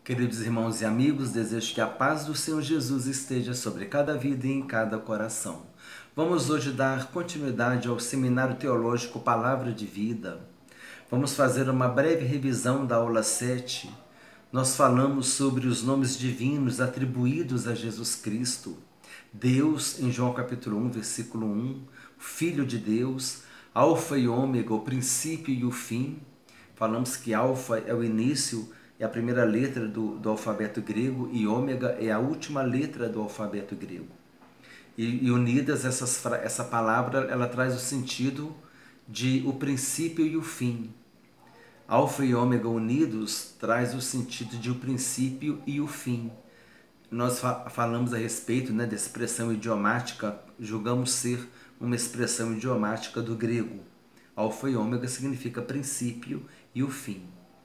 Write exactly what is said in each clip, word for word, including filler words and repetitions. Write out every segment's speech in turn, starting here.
Queridos irmãos e amigos, desejo que a paz do Senhor Jesus esteja sobre cada vida e em cada coração. Vamos hoje dar continuidade ao Seminário Teológico Palavra de Vida. Vamos fazer uma breve revisão da aula sete. Nós falamos sobre os nomes divinos atribuídos a Jesus Cristo. Deus, em João capítulo um, versículo um, Filho de Deus, Alfa e Ômega, o princípio e o fim. Falamos que Alfa é o início, é a primeira letra do, do alfabeto grego, e ômega é a última letra do alfabeto grego. E, e unidas, essas, essa palavra ela traz o sentido de o princípio e o fim. Alfa e ômega unidos traz o sentido de o princípio e o fim. Nós fa falamos a respeito, né, da expressão idiomática, julgamos ser uma expressão idiomática do grego. Alfa e ômega significa princípio e o fim.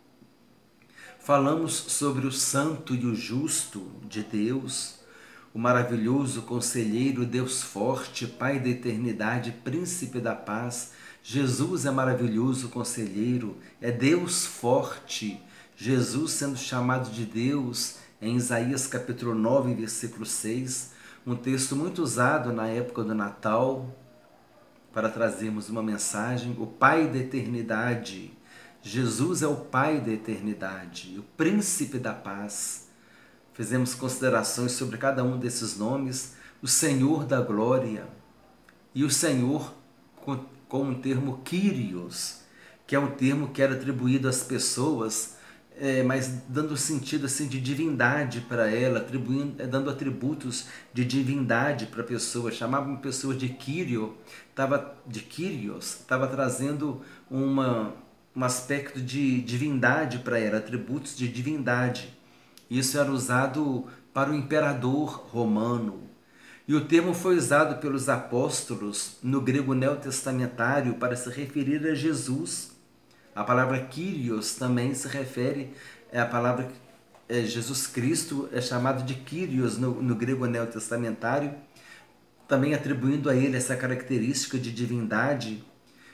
Falamos sobre o santo e o justo de Deus, o maravilhoso conselheiro, Deus forte, Pai da eternidade, príncipe da paz. Jesus é maravilhoso conselheiro, é Deus forte. Jesus sendo chamado de Deus em Isaías capítulo nove, versículo seis, um texto muito usado na época do Natal para trazermos uma mensagem. O Pai da eternidade. Jesus é o Pai da eternidade, o Príncipe da paz. Fizemos considerações sobre cada um desses nomes. O Senhor da glória e o Senhor com, com um termo Kyrios, que é um termo que era atribuído às pessoas, é, mas dando sentido assim de divindade para ela, atribuindo, dando atributos de divindade para a pessoa. Chamavam a pessoa de Kyrio, tava, de Kyrios, estava trazendo uma... um aspecto de divindade para ela, atributos de divindade. Isso era usado para o imperador romano. E o termo foi usado pelos apóstolos no grego neotestamentário para se referir a Jesus. A palavra Kyrios também se refere à palavra é, Jesus Cristo, é chamado de Kyrios no, no grego neotestamentário, também atribuindo a ele essa característica de divindade.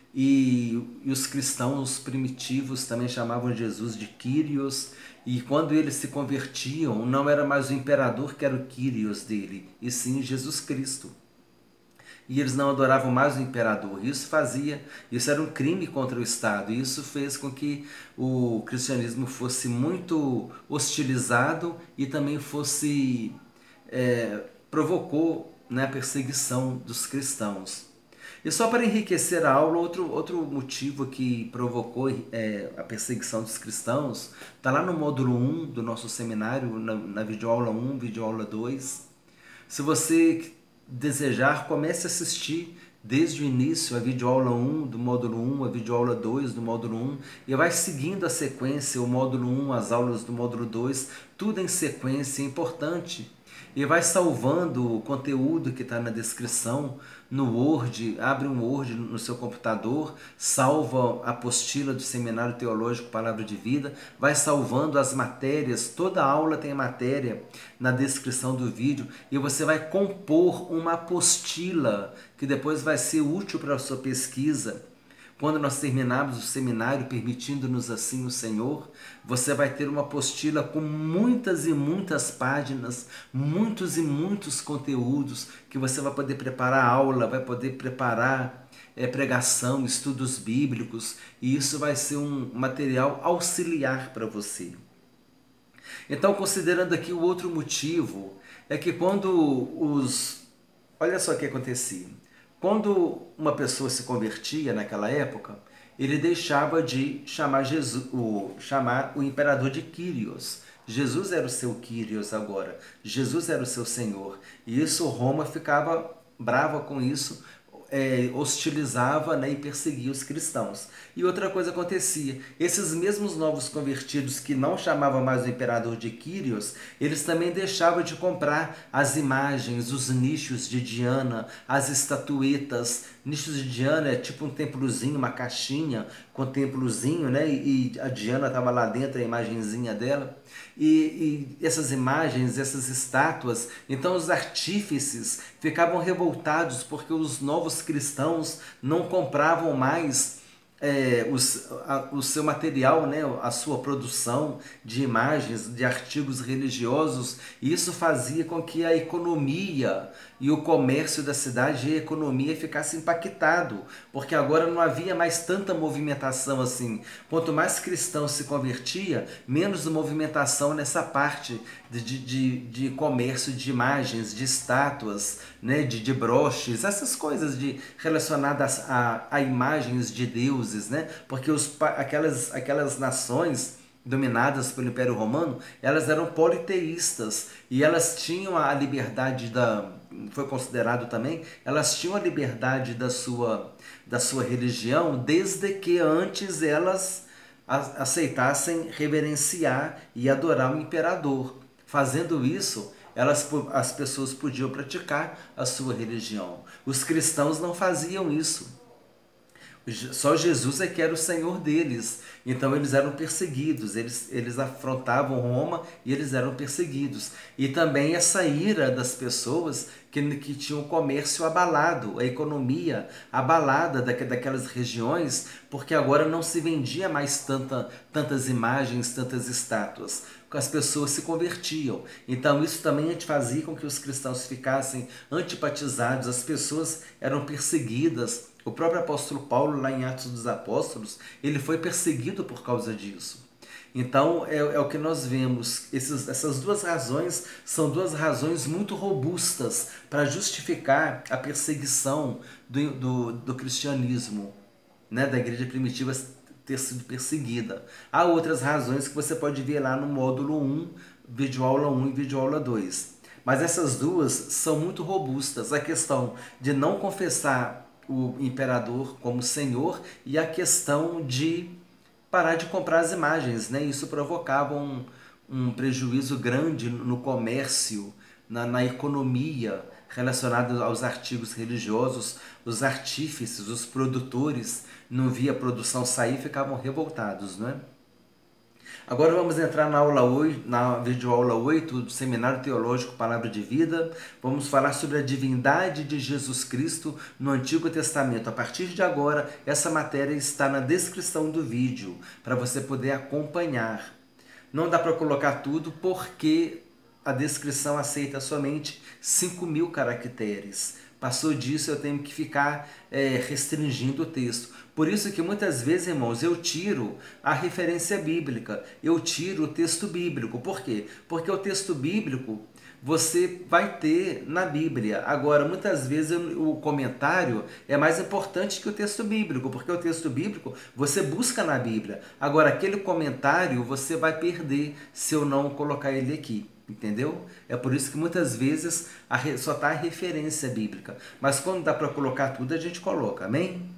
E, e os cristãos primitivos também chamavam Jesus de Kyrios, e quando eles se convertiam, não era mais o imperador que era o Kyrios dele, e sim Jesus Cristo. E eles não adoravam mais o imperador. Isso fazia, isso era um crime contra o Estado, e isso fez com que o cristianismo fosse muito hostilizado e também fosse, é, provocou, né, a perseguição dos cristãos. E só para enriquecer a aula, outro, outro motivo que provocou é, a perseguição dos cristãos, está lá no módulo um do nosso seminário, na, na videoaula um, videoaula dois. Se você desejar, comece a assistir desde o início a videoaula um do módulo um, a videoaula dois do módulo um, e vai seguindo a sequência, o módulo um, as aulas do módulo dois, tudo em sequência, é importante. E vai salvando o conteúdo que está na descrição no Word, abre um Word no seu computador, salva a apostila do Seminário Teológico Palavra de Vida, vai salvando as matérias, toda aula tem matéria na descrição do vídeo, e você vai compor uma apostila que depois vai ser útil para a sua pesquisa. Quando nós terminarmos o seminário, permitindo-nos assim o Senhor, você vai ter uma apostila com muitas e muitas páginas, muitos e muitos conteúdos, que você vai poder preparar aula, vai poder preparar é, pregação, estudos bíblicos, e isso vai ser um material auxiliar para você. Então, considerando aqui o outro motivo, é que quando os... Olha só o que acontecia. Quando uma pessoa se convertia naquela época, ele deixava de chamar, Jesus, o, chamar o imperador de Kyrios. Jesus era o seu Kyrios agora, Jesus era o seu Senhor. E isso, Roma ficava brava com isso, é, hostilizava, né, e perseguia os cristãos. E outra coisa acontecia, esses mesmos novos convertidos que não chamavam mais o imperador de Kyrios, eles também deixavam de comprar as imagens, os nichos de Diana, as estatuetas. Nichos de Diana é tipo um templozinho, uma caixinha com um templozinho, né? E a Diana estava lá dentro, a imagenzinha dela. E, e essas imagens, essas estátuas, então os artífices ficavam revoltados porque os novos cristãos não compravam mais é, os, a, o seu material, né, a sua produção de imagens, de artigos religiosos, e isso fazia com que a economia e o comércio da cidade e a economia ficasse impactado, porque agora não havia mais tanta movimentação assim. Quanto mais cristão se convertia, menos movimentação nessa parte de, de, de comércio de imagens, de estátuas, né, de, de broches, essas coisas de, relacionadas a, a imagens de deuses, né? Porque os, aquelas, aquelas nações dominadas pelo Império Romano, elas eram politeístas e elas tinham a liberdade da, foi considerado também, elas tinham a liberdade da sua, da sua religião desde que antes elas aceitassem reverenciar e adorar o imperador. Fazendo isso, elas, as pessoas podiam praticar a sua religião. Os cristãos não faziam isso. Só Jesus é que era o Senhor deles. Então eles eram perseguidos, eles, eles afrontavam Roma e eles eram perseguidos. E também essa ira das pessoas que, que tinham o comércio abalado, a economia abalada da, daquelas regiões, porque agora não se vendia mais tanta, tantas imagens, tantas estátuas. As pessoas se convertiam. Então isso também fazia com que os cristãos ficassem antipatizados, as pessoas eram perseguidas. O próprio apóstolo Paulo, lá em Atos dos Apóstolos, ele foi perseguido por causa disso. Então, é, é o que nós vemos. Esses, essas duas razões são duas razões muito robustas para justificar a perseguição do, do, do cristianismo, né, da igreja primitiva ter sido perseguida. Há outras razões que você pode ver lá no módulo um, vídeo aula um e vídeo aula dois. Mas essas duas são muito robustas. A questão de não confessar o imperador como senhor e a questão de parar de comprar as imagens, né? Isso provocava um, um prejuízo grande no comércio, na, na economia relacionada aos artigos religiosos. Os artífices, os produtores, não via a produção sair, ficavam revoltados, né? Agora vamos entrar na aula oito, na videoaula oito do Seminário Teológico Palavra de Vida. Vamos falar sobre a divindade de Jesus Cristo no Antigo Testamento. A partir de agora, essa matéria está na descrição do vídeo, para você poder acompanhar. Não dá para colocar tudo porque a descrição aceita somente cinco mil caracteres. Passou disso, eu tenho que ficar é, restringindo o texto. Por isso que muitas vezes, irmãos, eu tiro a referência bíblica, eu tiro o texto bíblico. Por quê? Porque o texto bíblico você vai ter na Bíblia. Agora, muitas vezes o comentário é mais importante que o texto bíblico, porque o texto bíblico você busca na Bíblia. Agora, aquele comentário você vai perder se eu não colocar ele aqui. Entendeu? É por isso que muitas vezes a, só está a referência bíblica. Mas quando dá para colocar tudo, a gente coloca. Amém?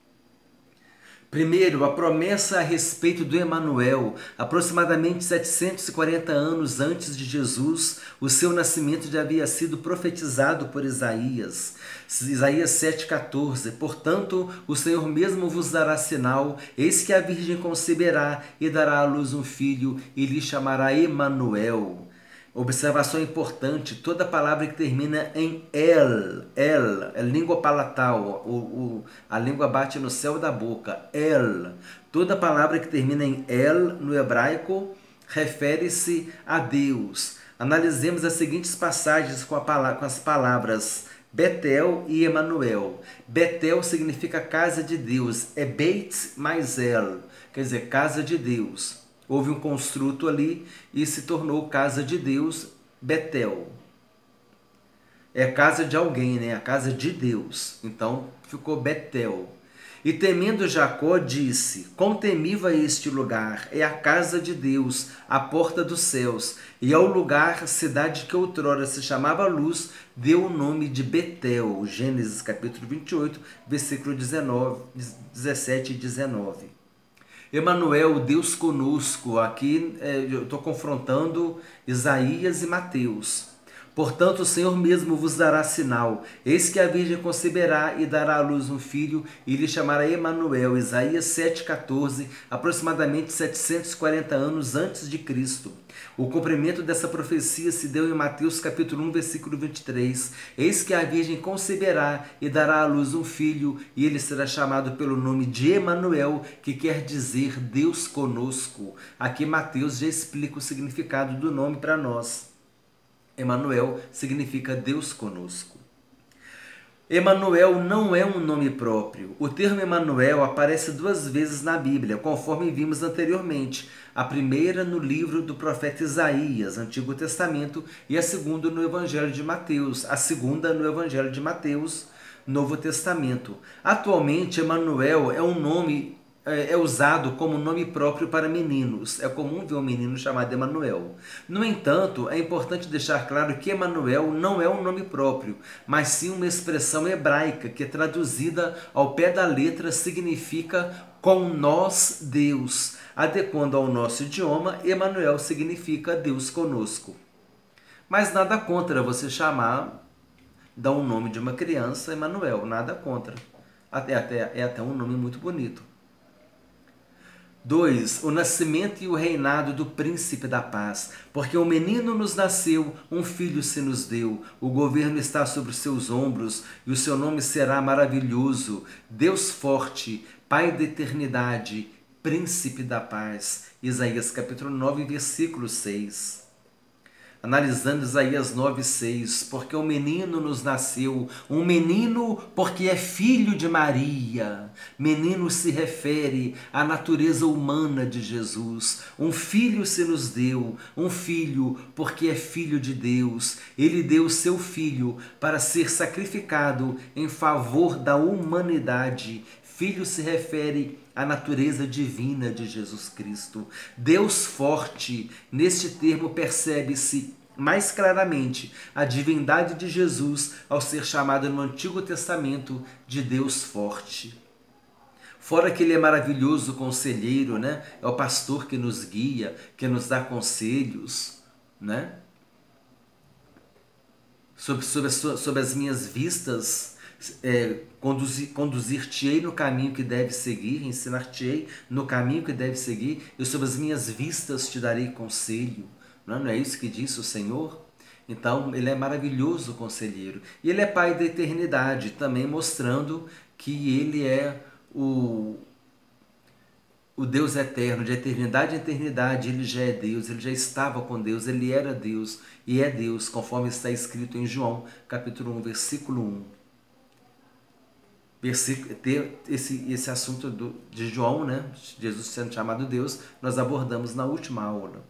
Primeiro, a promessa a respeito do Emanuel. Aproximadamente setecentos e quarenta anos antes de Jesus, o seu nascimento já havia sido profetizado por Isaías. Isaías sete, quatorze. Portanto, o Senhor mesmo vos dará sinal, eis que a Virgem conceberá e dará à luz um filho, e lhe chamará Emanuel. Observação importante, toda palavra que termina em el, el, é língua palatal, o, o, a língua bate no céu da boca, el. Toda palavra que termina em el, no hebraico, refere-se a Deus. Analisemos as seguintes passagens com, a, com as palavras Betel e Emanuel. Betel significa casa de Deus, é Beit mais El, quer dizer, casa de Deus. Houve um construto ali e se tornou casa de Deus, Betel. É a casa de alguém, né? A casa de Deus. Então ficou Betel. E temendo Jacó, disse: quão temível é este lugar! É a casa de Deus, a porta dos céus. E ao lugar, cidade que outrora se chamava Luz, deu o nome de Betel. Gênesis capítulo vinte e oito, versículo dezenove, dezessete e dezenove. Emanuel, Deus conosco. Aqui é, eu estou confrontando Isaías e Mateus. Portanto, o Senhor mesmo vos dará sinal. Eis que a Virgem conceberá e dará à luz um filho, e lhe chamará Emanuel. Isaías sete, quatorze, aproximadamente setecentos e quarenta anos antes de Cristo. O cumprimento dessa profecia se deu em Mateus capítulo um, versículo vinte e três. Eis que a Virgem conceberá e dará à luz um filho, e ele será chamado pelo nome de Emanuel, que quer dizer Deus conosco. Aqui Mateus já explica o significado do nome para nós. Emanuel significa Deus conosco. Emanuel não é um nome próprio. O termo Emanuel aparece duas vezes na Bíblia, conforme vimos anteriormente. A primeira no livro do profeta Isaías, Antigo Testamento, e a segunda no Evangelho de Mateus. A segunda no Evangelho de Mateus, Novo Testamento. Atualmente, Emanuel é um nome é usado como nome próprio para meninos. É comum ver um menino chamado Emanuel. No entanto, é importante deixar claro que Emanuel não é um nome próprio, mas sim uma expressão hebraica que, traduzida ao pé da letra, significa com nós Deus. Adequando ao nosso idioma, Emanuel significa Deus conosco. Mas nada contra você chamar, dar um nome de uma criança Emanuel, nada contra. Até, até, é até um nome muito bonito. dois. O nascimento e o reinado do príncipe da paz. Porque um menino nos nasceu, um filho se nos deu. O governo está sobre os seus ombros, e o seu nome será maravilhoso, Deus forte, Pai da eternidade, príncipe da paz. Isaías capítulo nove, versículo seis. Analisando Isaías nove, seis, porque um menino nos nasceu, um menino porque é filho de Maria. Menino se refere à natureza humana de Jesus. Um filho se nos deu, um filho porque é filho de Deus. Ele deu o seu filho para ser sacrificado em favor da humanidade. Filho se refere à natureza divina de Jesus Cristo. Deus forte, neste termo percebe-se mais claramente a divindade de Jesus ao ser chamado no Antigo Testamento de Deus forte. Fora que ele é maravilhoso conselheiro, né? É o pastor que nos guia, que nos dá conselhos, né? Sobre, sobre, sobre as minhas vistas, É, conduzir, conduzir-te-ei no caminho que deve seguir, ensinar-te-ei no caminho que deve seguir, e sobre as minhas vistas te darei conselho. Não é, não é isso que disse o Senhor? Então, ele é maravilhoso conselheiro. E ele é Pai da eternidade, também mostrando que ele é o, o Deus eterno, de eternidade em eternidade. Ele já é Deus, ele já estava com Deus, ele era Deus e é Deus, conforme está escrito em João, capítulo um, versículo um. Versículo, ter esse, esse assunto do, de João, né? Jesus sendo chamado Deus, nós abordamos na última aula.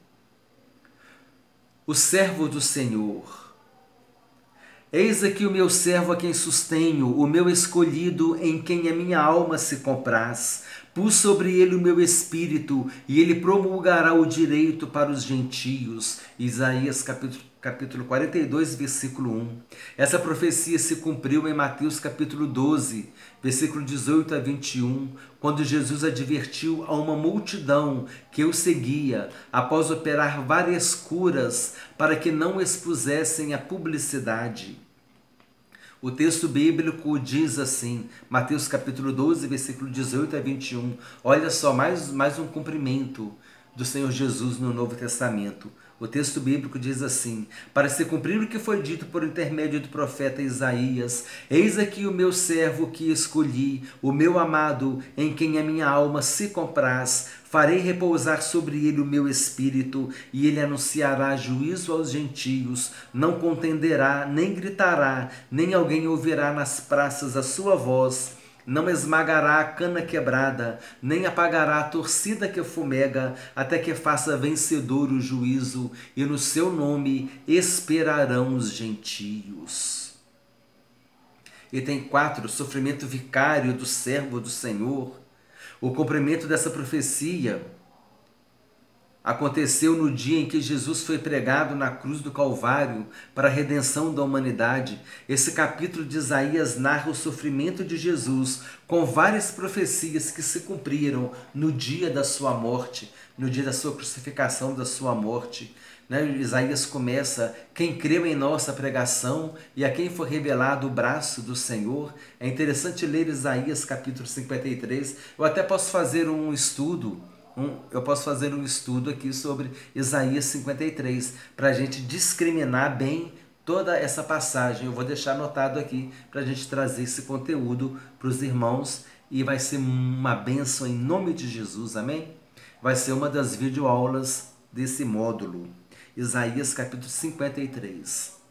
O servo do Senhor. Eis aqui o meu servo a quem sustenho, o meu escolhido em quem a minha alma se compraz. Pus sobre ele o meu espírito, e ele promulgará o direito para os gentios. Isaías capítulo, capítulo quarenta e dois, versículo um. Essa profecia se cumpriu em Mateus capítulo doze, versículo dezoito a vinte e um, quando Jesus advertiu a uma multidão que o seguia, após operar várias curas, para que não expusessem a publicidade. O texto bíblico diz assim, Mateus capítulo doze, versículo dezoito a vinte e um. Olha só, mais, mais um cumprimento do Senhor Jesus no Novo Testamento. O texto bíblico diz assim: para se cumprir o que foi dito por intermédio do profeta Isaías, eis aqui o meu servo que escolhi, o meu amado, em quem a minha alma se compraz. Farei repousar sobre ele o meu espírito, e ele anunciará juízo aos gentios. Não contenderá, nem gritará, nem alguém ouvirá nas praças a sua voz. Não esmagará a cana quebrada, nem apagará a torcida que fumega, até que faça vencedor o juízo, e no seu nome esperarão os gentios. Item quatro, sofrimento vicário do servo do Senhor. O cumprimento dessa profecia Aconteceu no dia em que Jesus foi pregado na cruz do Calvário para a redenção da humanidade. Esse capítulo de Isaías narra o sofrimento de Jesus com várias profecias que se cumpriram no dia da sua morte, no dia da sua crucificação, da sua morte. Né? Isaías começa: quem creu em nossa pregação e a quem foi revelado o braço do Senhor. É interessante ler Isaías capítulo cinquenta e três. Eu até posso fazer um estudo Um, eu posso fazer um estudo aqui sobre Isaías cinquenta e três, para a gente discriminar bem toda essa passagem. Eu vou deixar anotado aqui para a gente trazer esse conteúdo para os irmãos e vai ser uma bênção em nome de Jesus, amém? Vai ser uma das videoaulas desse módulo. Isaías capítulo cinquenta e três.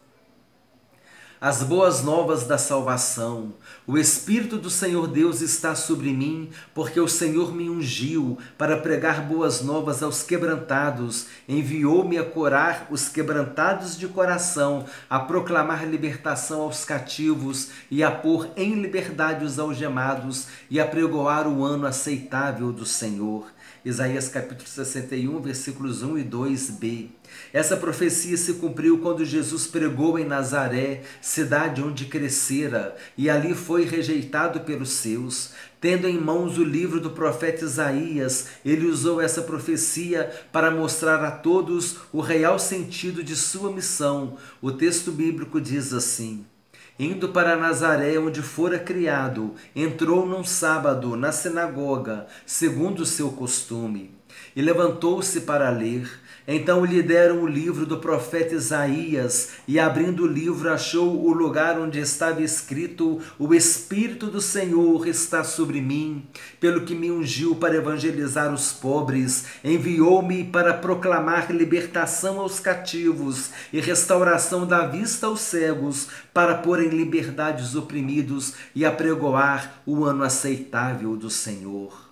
As boas novas da salvação. O Espírito do Senhor Deus está sobre mim, porque o Senhor me ungiu para pregar boas novas aos quebrantados. Enviou-me a curar os quebrantados de coração, a proclamar libertação aos cativos e a pôr em liberdade os algemados e a pregoar o ano aceitável do Senhor. Isaías capítulo sessenta e um, versículos um e dois b. Essa profecia se cumpriu quando Jesus pregou em Nazaré, cidade onde crescera, e ali foi rejeitado pelos seus. Tendo em mãos o livro do profeta Isaías, ele usou essa profecia para mostrar a todos o real sentido de sua missão. O texto bíblico diz assim: indo para Nazaré, onde fora criado, entrou num sábado na sinagoga, segundo o seu costume, e levantou-se para ler. Então lhe deram o livro do profeta Isaías, e abrindo o livro achou o lugar onde estava escrito: o Espírito do Senhor está sobre mim, pelo que me ungiu para evangelizar os pobres, enviou-me para proclamar libertação aos cativos e restauração da vista aos cegos, para pôr em liberdade os oprimidos e apregoar o ano aceitável do Senhor.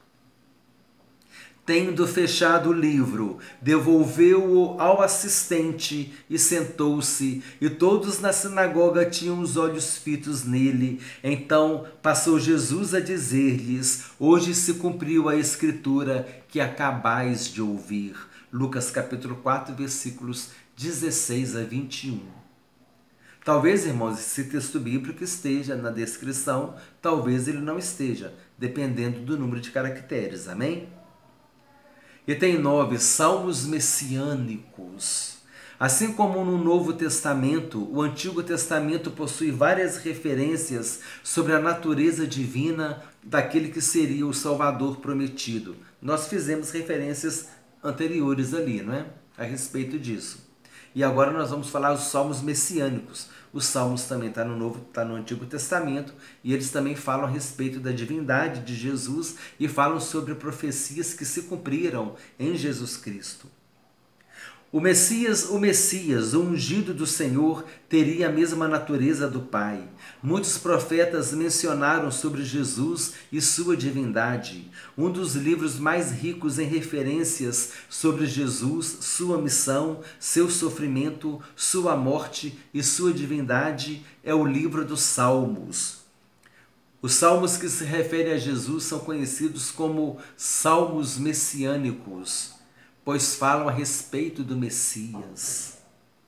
Tendo fechado o livro, devolveu-o ao assistente e sentou-se, e todos na sinagoga tinham os olhos fitos nele. Então passou Jesus a dizer-lhes: hoje se cumpriu a escritura que acabais de ouvir. Lucas capítulo quatro, versículos dezesseis a vinte e um. Talvez, irmãos, esse texto bíblico esteja na descrição, talvez ele não esteja, dependendo do número de caracteres, amém? E tem nove salmos messiânicos. Assim como no Novo Testamento, o Antigo Testamento possui várias referências sobre a natureza divina daquele que seria o Salvador prometido. Nós fizemos referências anteriores ali, não é? A respeito disso. E agora nós vamos falar dos salmos messiânicos. Os salmos também estão no Novo, tá no Antigo Testamento, e eles também falam a respeito da divindade de Jesus e falam sobre profecias que se cumpriram em Jesus Cristo. O Messias, o Messias, o ungido do Senhor, teria a mesma natureza do Pai. Muitos profetas mencionaram sobre Jesus e sua divindade. Um dos livros mais ricos em referências sobre Jesus, sua missão, seu sofrimento, sua morte e sua divindade é o livro dos Salmos. Os salmos que se referem a Jesus são conhecidos como salmos messiânicos, pois falam a respeito do Messias.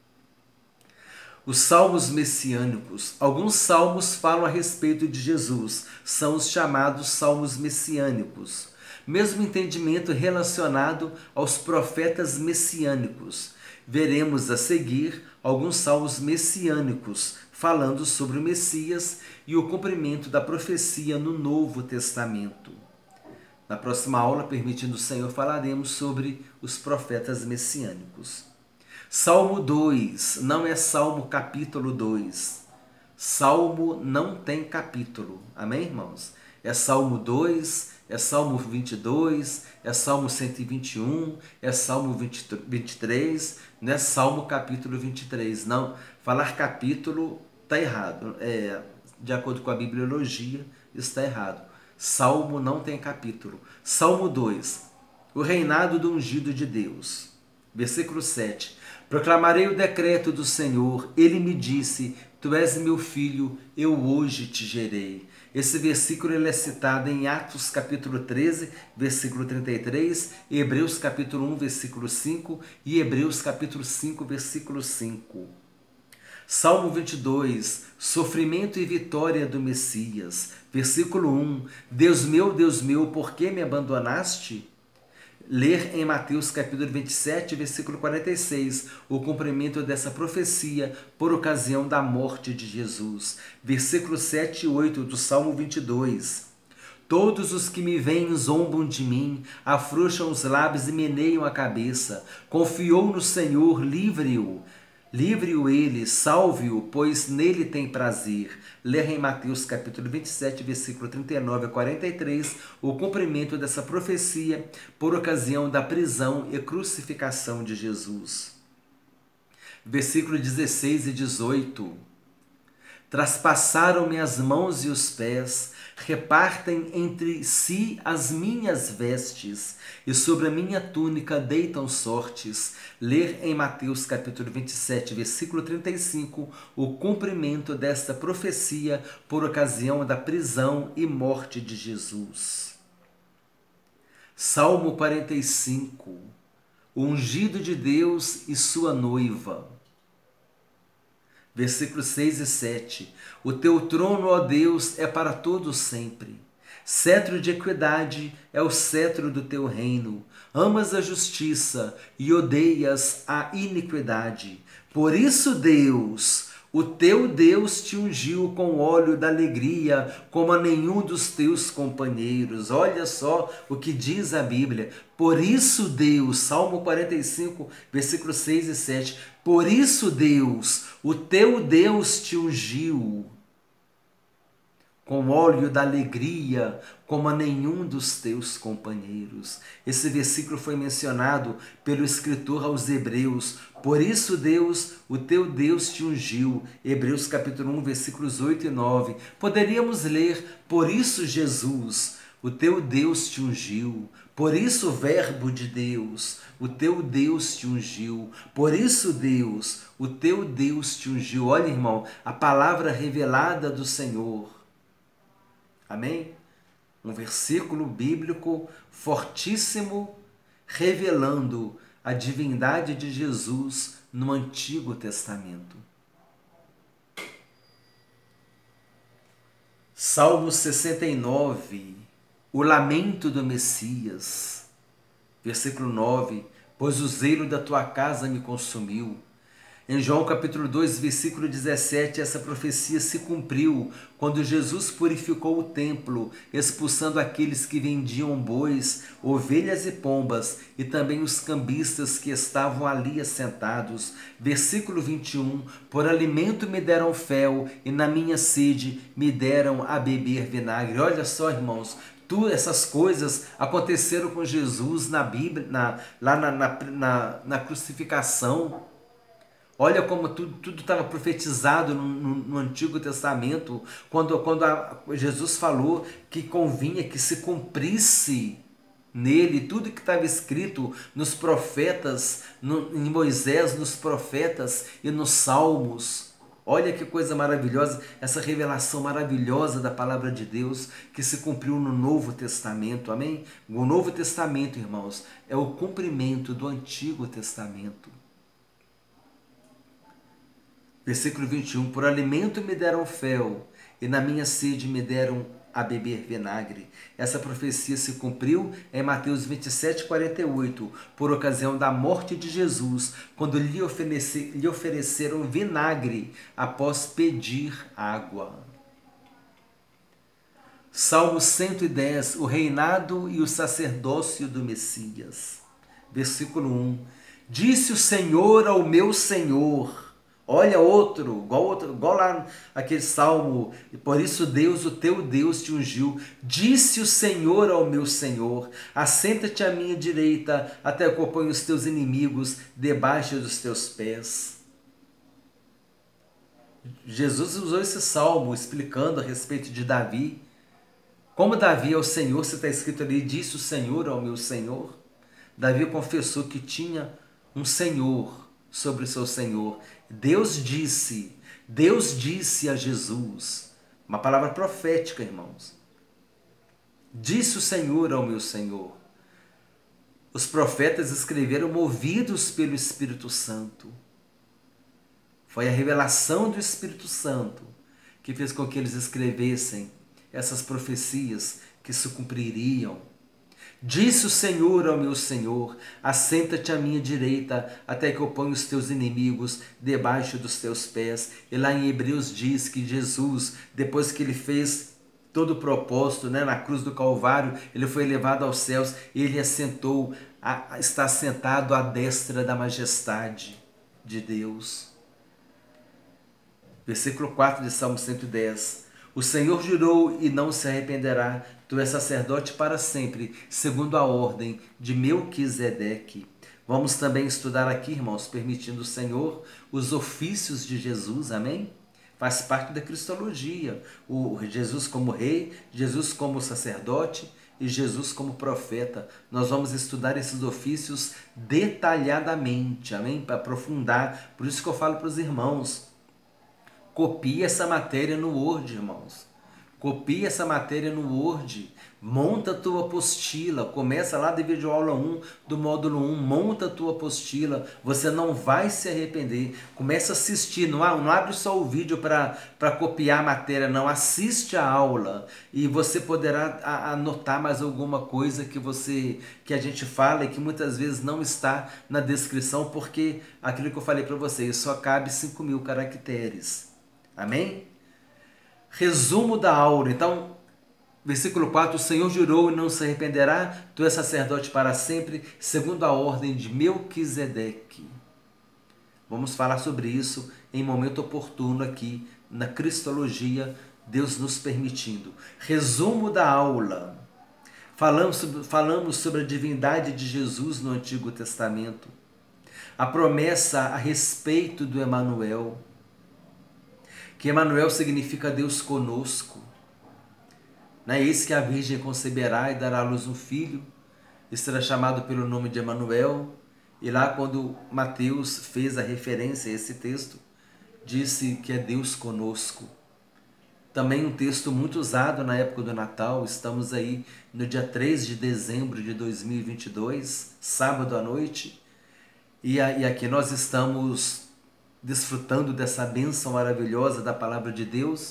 Os salmos messiânicos. Alguns salmos falam a respeito de Jesus, são os chamados salmos messiânicos. Mesmo entendimento relacionado aos profetas messiânicos. Veremos a seguir alguns salmos messiânicos, falando sobre o Messias e o cumprimento da profecia no Novo Testamento. Na próxima aula, permitindo o Senhor, falaremos sobre os profetas messiânicos. Salmo dois, não é Salmo capítulo dois. Salmo não tem capítulo. Amém, irmãos? É Salmo dois, é Salmo vinte e dois, é Salmo cento e vinte e um, é Salmo vinte e três, não é Salmo capítulo vinte e três. Não, falar capítulo está errado. É, de acordo com a bibliologia, está errado. Salmo não tem capítulo. Salmo dois. O reinado do ungido de Deus. Versículo sete. Proclamarei o decreto do Senhor. Ele me disse: Tu és meu filho, eu hoje te gerei. Esse versículo ele é citado em Atos capítulo treze, versículo trinta e três, Hebreus capítulo um, versículo cinco e Hebreus capítulo cinco, versículo cinco. Salmo vinte e dois, sofrimento e vitória do Messias. Versículo um, Deus meu, Deus meu, por que me abandonaste? Ler em Mateus capítulo vinte e sete, versículo quarenta e seis, o cumprimento dessa profecia por ocasião da morte de Jesus. Versículo sete e oito do Salmo vinte e dois. Todos os que me veem zombam de mim, afrouxam os lábios e meneiam a cabeça. Confiou no Senhor, livre-o. Livre-o ele, salve-o, pois nele tem prazer. Ler em Mateus capítulo vinte e sete, versículo trinta e nove a quarenta e três, o cumprimento dessa profecia por ocasião da prisão e crucificação de Jesus. Versículo dezesseis e dezoito. Traspassaram-me as mãos e os pés, repartem entre si as minhas vestes, e sobre a minha túnica deitam sortes. Ler em Mateus capítulo vinte e sete, versículo trinta e cinco, o cumprimento desta profecia por ocasião da prisão e morte de Jesus. Salmo quarenta e cinco, o ungido de Deus e sua noiva. Versículos seis e sete. O teu trono, ó Deus, é para todo sempre. Cetro de equidade é o cetro do teu reino. Amas a justiça e odeias a iniquidade. Por isso, Deus, o teu Deus te ungiu com óleo da alegria, como a nenhum dos teus companheiros. Olha só o que diz a Bíblia. Por isso, Deus, Salmo quarenta e cinco, versículos seis e sete. Por isso, Deus, o teu Deus te ungiu com óleo da alegria, como a nenhum dos teus companheiros. Esse versículo foi mencionado pelo escritor aos Hebreus. Por isso, Deus, o teu Deus te ungiu. Hebreus capítulo um, versículos oito e nove. Poderíamos ler, por isso, Jesus, o teu Deus te ungiu. Por isso, o Verbo de Deus, o teu Deus te ungiu. Por isso, Deus, o teu Deus te ungiu. Olha, irmão, a palavra revelada do Senhor. Amém? Um versículo bíblico fortíssimo, revelando a divindade de Jesus no Antigo Testamento. Salmo sessenta e nove, o lamento do Messias. Versículo nove, pois o zelo da tua casa me consumiu. Em João capítulo dois, versículo dezessete, essa profecia se cumpriu quando Jesus purificou o templo, expulsando aqueles que vendiam bois, ovelhas e pombas, e também os cambistas que estavam ali assentados. Versículo vinte e um, por alimento me deram fel, e na minha sede me deram a beber vinagre. Olha só, irmãos, tudo essas coisas aconteceram com Jesus na Bíblia, na, lá na, na, na, na crucificação. Olha como tudo estava profetizado no, no, no Antigo Testamento, quando, quando a, Jesus falou que convinha que se cumprisse nele tudo que estava escrito nos profetas, no, em Moisés, nos profetas e nos Salmos. Olha que coisa maravilhosa, essa revelação maravilhosa da palavra de Deus que se cumpriu no Novo Testamento, amém? O Novo Testamento, irmãos, é o cumprimento do Antigo Testamento. Versículo vinte e um, por alimento me deram fel, e na minha sede me deram a beber vinagre. Essa profecia se cumpriu em Mateus vinte e sete, quarenta e oito, por ocasião da morte de Jesus, quando lhe, oferecer, lhe ofereceram vinagre após pedir água. Salmo cento e dez, o reinado e o sacerdócio do Messias. Versículo um, disse o Senhor ao meu Senhor. Olha outro, igual, outro, igual lá aquele salmo, por isso Deus, o teu Deus te ungiu. Disse o Senhor ao meu Senhor, assenta-te à minha direita, até que eu ponha os teus inimigos debaixo dos teus pés. Jesus usou esse salmo explicando a respeito de Davi. Como Davi é o Senhor, se está escrito ali, disse o Senhor ao meu Senhor. Davi confessou que tinha um Senhor sobre o seu Senhor. Deus disse Deus disse a Jesus, uma palavra profética, irmãos. Disse o Senhor ao meu Senhor. Os profetas escreveram movidos pelo Espírito Santo. Foi a revelação do Espírito Santo que fez com que eles escrevessem essas profecias que se cumpririam. Disse o Senhor ao meu Senhor, assenta-te à minha direita, até que eu ponha os teus inimigos debaixo dos teus pés. E lá em Hebreus diz que Jesus, depois que ele fez todo o propósito, né, na cruz do Calvário, ele foi elevado aos céus, e ele assentou, a, está sentado à destra da majestade de Deus. Versículo quatro de Salmo cento e dez. O Senhor jurou e não se arrependerá, tu és sacerdote para sempre, segundo a ordem de Melquisedeque. Vamos também estudar aqui, irmãos, permitindo o Senhor, os ofícios de Jesus, amém? Faz parte da cristologia, o Jesus como rei, Jesus como sacerdote e Jesus como profeta. Nós vamos estudar esses ofícios detalhadamente, amém? Para aprofundar, por isso que eu falo para os irmãos, copie essa matéria no Word, irmãos. Copie essa matéria no Word. Monta a tua apostila. Começa lá da videoaula um do módulo um. Monta a tua apostila. Você não vai se arrepender. Começa a assistir. Não, não abre só o vídeo para copiar a matéria, não. Assiste a aula. E você poderá anotar mais alguma coisa que, você, que a gente fala e que muitas vezes não está na descrição, porque aquilo que eu falei para vocês, só cabe cinco mil caracteres. Amém? Resumo da aula. Então, versículo quatro, o Senhor jurou e não se arrependerá, tu és sacerdote para sempre, segundo a ordem de Melquisedeque. Vamos falar sobre isso em momento oportuno aqui, na Cristologia, Deus nos permitindo. Resumo da aula. Falamos sobre, falamos sobre a divindade de Jesus no Antigo Testamento. A promessa a respeito do Emanuel, que Emanuel significa Deus conosco. Não é isso que a Virgem conceberá e dará à luz um filho, e será chamado pelo nome de Emanuel. E lá quando Mateus fez a referência a esse texto, disse que é Deus conosco. Também um texto muito usado na época do Natal, estamos aí no dia três de dezembro de dois mil e vinte e dois, sábado à noite, e aqui nós estamos desfrutando dessa bênção maravilhosa da palavra de Deus.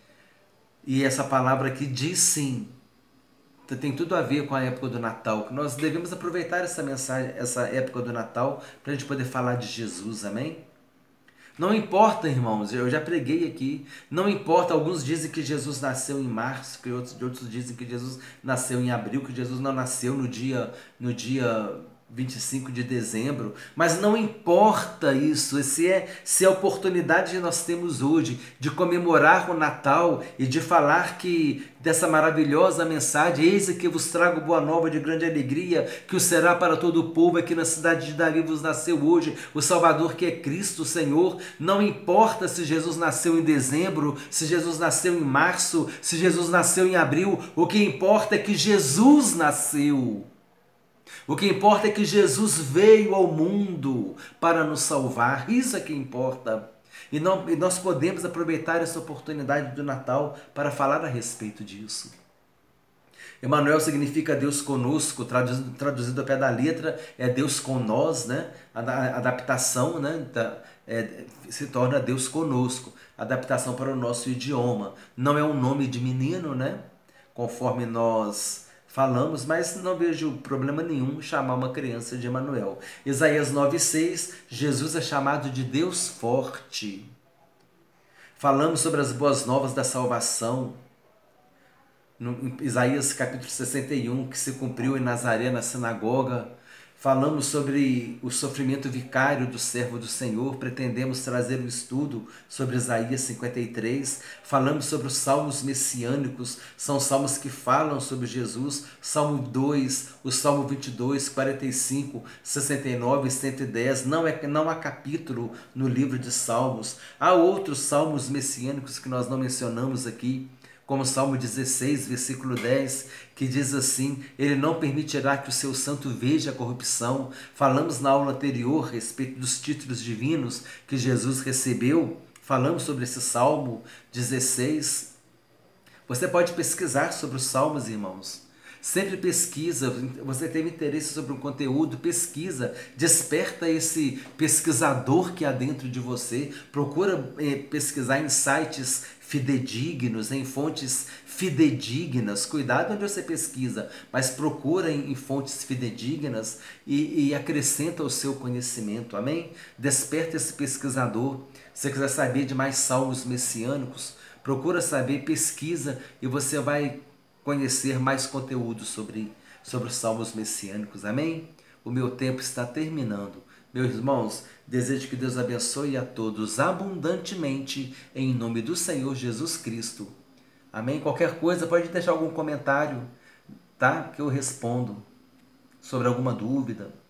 E essa palavra aqui diz sim, tem tudo a ver com a época do Natal, que nós devemos aproveitar essa mensagem, essa época do Natal, para a gente poder falar de Jesus, amém? Não importa, irmãos, eu já preguei aqui, não importa, alguns dizem que Jesus nasceu em março, que outros, outros dizem que Jesus nasceu em abril, que Jesus não nasceu no dia, no dia vinte e cinco de dezembro, mas não importa isso, se é, se é a oportunidade que nós temos hoje de comemorar o Natal e de falar que dessa maravilhosa mensagem, eis que vos trago boa nova de grande alegria, que o será para todo o povo, aqui na cidade de Davi vos nasceu hoje o Salvador, que é Cristo o Senhor. Não importa se Jesus nasceu em dezembro, se Jesus nasceu em março, se Jesus nasceu em abril, o que importa é que Jesus nasceu. O que importa é que Jesus veio ao mundo para nos salvar. Isso é que importa. E, não, e nós podemos aproveitar essa oportunidade do Natal para falar a respeito disso. Emanuel significa Deus conosco, traduzido, traduzido ao pé da letra, é Deus com nós, né? A, a adaptação, né? Da, é, se torna Deus conosco. Adaptação para o nosso idioma. Não é um nome de menino, né? Conforme nós falamos, mas não vejo problema nenhum chamar uma criança de Emanuel. Isaías nove, seis, Jesus é chamado de Deus forte. Falamos sobre as boas novas da salvação. No Isaías capítulo sessenta e um, que se cumpriu em Nazaré, na sinagoga. Falamos sobre o sofrimento vicário do servo do Senhor, pretendemos trazer um estudo sobre Isaías cinquenta e três, falamos sobre os salmos messiânicos, são salmos que falam sobre Jesus, Salmo dois, o Salmo vinte e dois, quarenta e cinco, sessenta e nove, cento e dez, não, é, não há capítulo no livro de Salmos. Há outros salmos messiânicos que nós não mencionamos aqui, como o Salmo dezesseis, versículo dez, que diz assim: ele não permitirá que o seu santo veja a corrupção. Falamos na aula anterior a respeito dos títulos divinos que Jesus recebeu. falamos sobre esse Salmo dezesseis. Você pode pesquisar sobre os Salmos, irmãos. Sempre pesquisa, você teve interesse sobre um conteúdo, pesquisa, desperta esse pesquisador que há dentro de você, procura eh, pesquisar em sites fidedignos, em fontes fidedignas, cuidado onde você pesquisa, mas procura em, em fontes fidedignas e, e acrescenta o seu conhecimento, amém? Desperta esse pesquisador. Se você quiser saber de mais salmos messiânicos, procura saber, pesquisa e você vai conhecer mais conteúdo sobre, sobre os salmos messiânicos, amém? O meu tempo está terminando. Meus irmãos, desejo que Deus abençoe a todos abundantemente, em nome do Senhor Jesus Cristo. Amém? Qualquer coisa, pode deixar algum comentário, tá? Que eu respondo sobre alguma dúvida.